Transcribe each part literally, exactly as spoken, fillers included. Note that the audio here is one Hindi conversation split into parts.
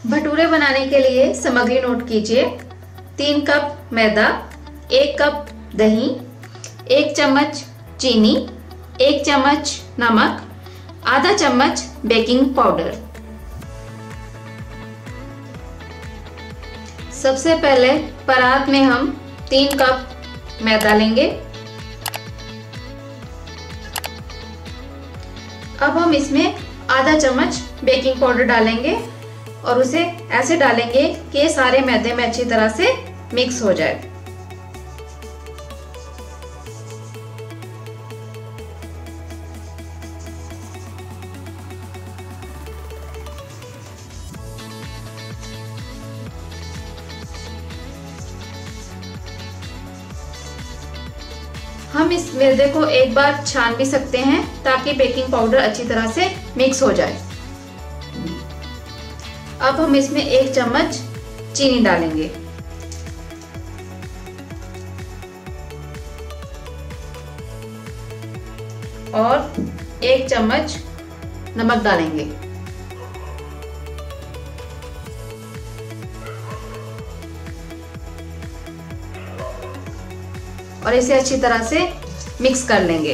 भटूरे बनाने के लिए सामग्री नोट कीजिए। तीन कप मैदा, एक कप दही, एक चम्मच चीनी, एक चम्मच नमक, आधा चम्मच बेकिंग पाउडर। सबसे पहले परात में हम तीन कप मैदा लेंगे। अब हम इसमें आधा चम्मच बेकिंग पाउडर डालेंगे और उसे ऐसे डालेंगे कि ये सारे मैदे में अच्छी तरह से मिक्स हो जाए। हम इस मैदे को एक बार छान भी सकते हैं ताकि बेकिंग पाउडर अच्छी तरह से मिक्स हो जाए। अब हम इसमें एक चम्मच चीनी डालेंगे और एक चम्मच नमक डालेंगे। और इसे अच्छी तरह से मिक्स कर लेंगे।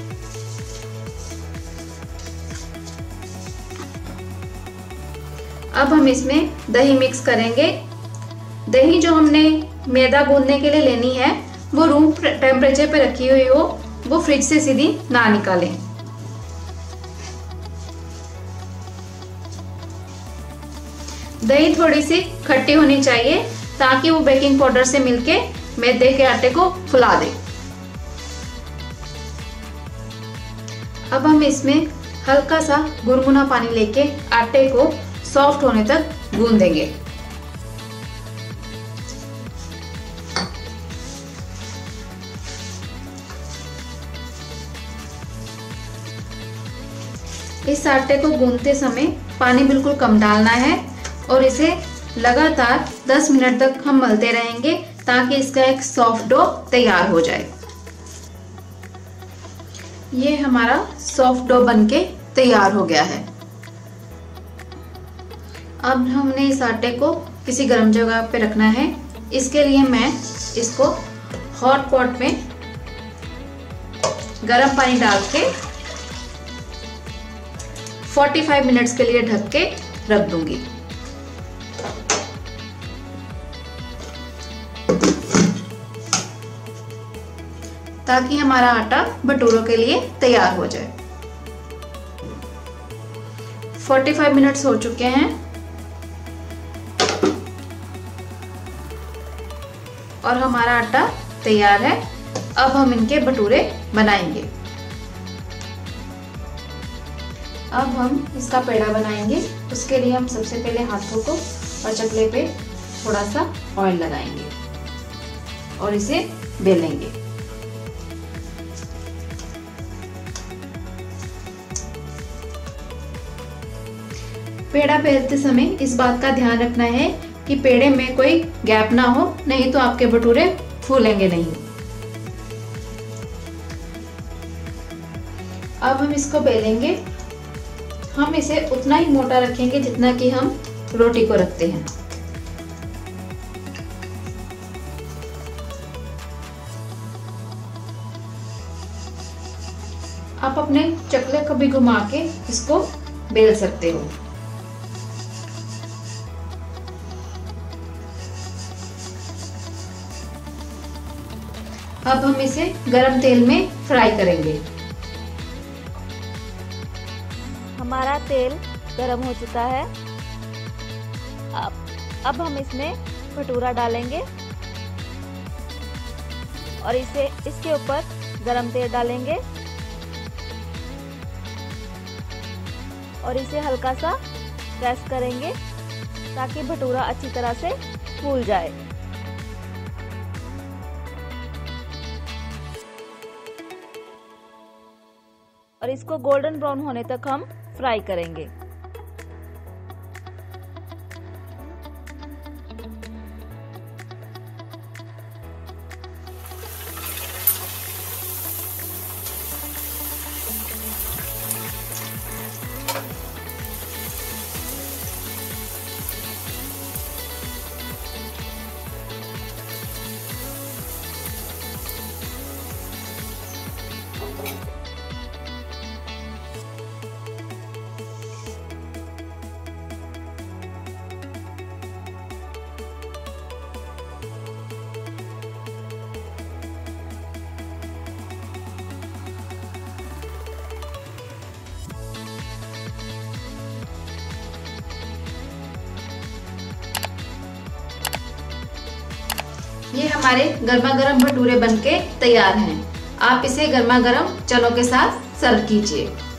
अब हम इसमें दही मिक्स करेंगे। दही जो हमने मैदा गूंदने के लिए लेनी है वो रूम टेम्परेचर पे रखी हुई हो, वो फ्रिज से सीधी ना निकालें। दही थोड़ी सी खट्टी होनी चाहिए ताकि वो बेकिंग पाउडर से मिलके मैदे के आटे को फुला दे। अब हम इसमें हल्का सा गुनगुना पानी लेके आटे को सॉफ्ट होने तक गूंदेंगे। इस आटे को गूंदते समय पानी बिल्कुल कम डालना है और इसे लगातार दस मिनट तक हम मलते रहेंगे ताकि इसका एक सॉफ्ट डो तैयार हो जाए। ये हमारा सॉफ्ट डो बनके तैयार हो गया है। अब हमने इस आटे को किसी गर्म जगह पे रखना है। इसके लिए मैं इसको हॉट पॉट में गर्म पानी डाल के पैंतालीस मिनट्स के लिए ढक के रख दूंगी। ताकि हमारा आटा भटूरों के लिए तैयार हो जाए। पैंतालीस मिनट्स हो चुके हैं और हमारा आटा तैयार है। अब हम इनके भटूरे बनाएंगे। अब हम इसका पेड़ा बनाएंगे। उसके लिए हम सबसे पहले हाथों को और चकले पे थोड़ा सा ऑयल लगाएंगे और इसे बेलेंगे। पेड़ा बेलते समय इस बात का ध्यान रखना है कि पेड़े में कोई गैप ना हो, नहीं तो आपके भटूरे फूलेंगे नहीं। अब हम इसको बेलेंगे। हम इसे उतना ही मोटा रखेंगे जितना कि हम रोटी को रखते हैं। आप अपने चकले को भी घुमा के इसको बेल सकते हो। अब हम इसे गरम तेल में फ्राई करेंगे। हमारा तेल गरम हो चुका है। अब अब हम इसमें भटूरा डालेंगे और इसे इसके ऊपर गरम तेल डालेंगे और इसे हल्का सा प्रेस करेंगे ताकि भटूरा अच्छी तरह से फूल जाए। और इसको गोल्डन ब्राउन होने तक हम फ्राई करेंगे। ये हमारे गर्मा गर्म भटूरे बनके तैयार हैं। आप इसे गर्मा गर्म चनों के साथ सर्व कीजिए।